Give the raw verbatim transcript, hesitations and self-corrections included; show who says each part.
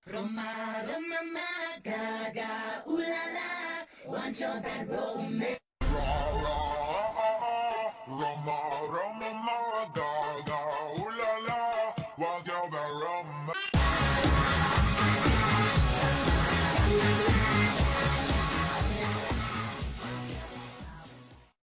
Speaker 1: Roma, Roma, ma, gaga, ooh la la, want your bad romance.
Speaker 2: Roma,